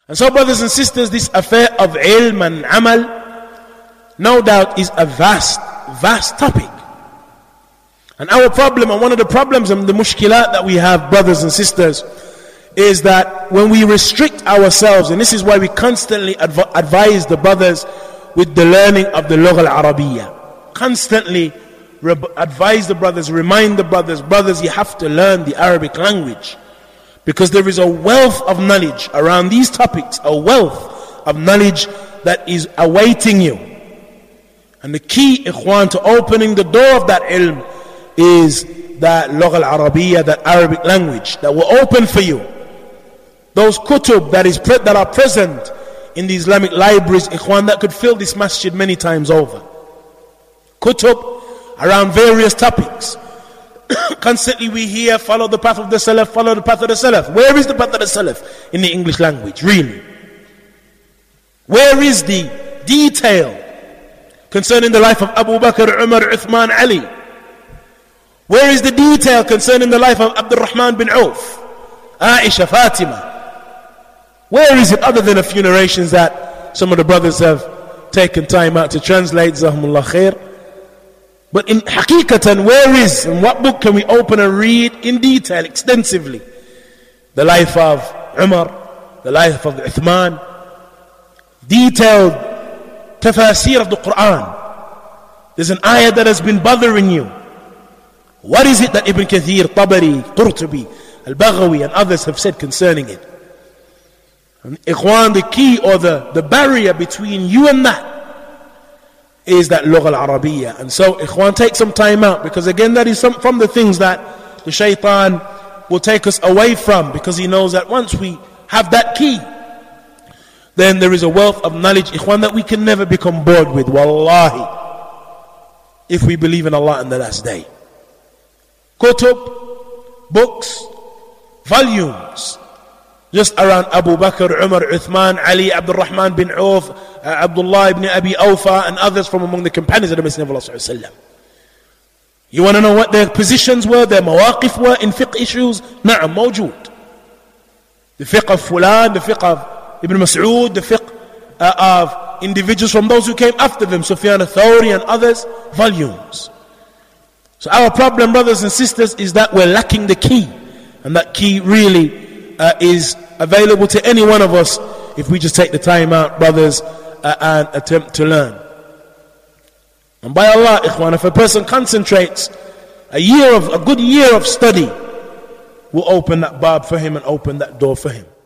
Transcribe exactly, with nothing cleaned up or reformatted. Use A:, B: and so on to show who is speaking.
A: And so, brothers and sisters, this affair of ilm and amal, no doubt, is a vast, vast topic. And our problem, and one of the problems and the mushkilat that we have, brothers and sisters, is that when we restrict ourselves, and this is why we constantly adv advise the brothers with the learning of the Lugha al-Arabiyyah, constantly advise the brothers, remind the brothers, brothers, you have to learn the Arabic language, because there is a wealth of knowledge around these topics, a wealth of knowledge that is awaiting you. And the key, ikhwan, to opening the door of that ilm is that Lugha al-Arabiyyah, that Arabic language that will open for you. Those kutub that, is pre that are present in the Islamic libraries, ikhwan, that could fill this masjid many times over. Kutub around various topics. Constantly we hear, follow the path of the Salaf, follow the path of the Salaf. Where is the path of the Salaf in the English language, really? Where is the detail concerning the life of Abu Bakr, Umar, Uthman, Ali? Where is the detail concerning the life of Abdul Rahman bin Auf, Aisha, Fatima? Where is it, other than a few narrations that some of the brothers have taken time out to translate, Zahumullah khair? But in hakikatan, where is, and what book can we open and read in detail, extensively, the life of Umar, the life of Uthman, detailed tafasir of the Quran? There's an ayah that has been bothering you. What is it that Ibn Kathir, Tabari, Qurtubi, Al-Baghawi and others have said concerning it? And ikhwan, the key or the, the barrier between you and that is that Lugha al-Arabiyyah. And so, ikhwan, take some time out, because again, that is some, from the things that the shaitan will take us away from, because he knows that once we have that key, then there is a wealth of knowledge, ikhwan, that we can never become bored with, wallahi, if we believe in Allah and the last day. Kutub, books, volumes, just around Abu Bakr, Umar, Uthman, Ali, Abdul Rahman bin Auf, uh, Abdullah ibn Abi Awfa, and others from among the companions of the Messenger of Allah sallallahu alaihi wasallam. You want to know what their positions were, their mawaqif were in fiqh issues? Na'am, mawjood. The fiqh of Fulan, the fiqh of Ibn Mas'ud, the fiqh uh, of individuals from those who came after them, Sufyan al-Thawri and others, volumes. So our problem, brothers and sisters, is that we're lacking the key. And that key really uh, is available to any one of us if we just take the time out, brothers, uh, and attempt to learn. And by Allah, ikhwan, if a person concentrates, a year of, a good year of study will open that bab for him and open that door for him.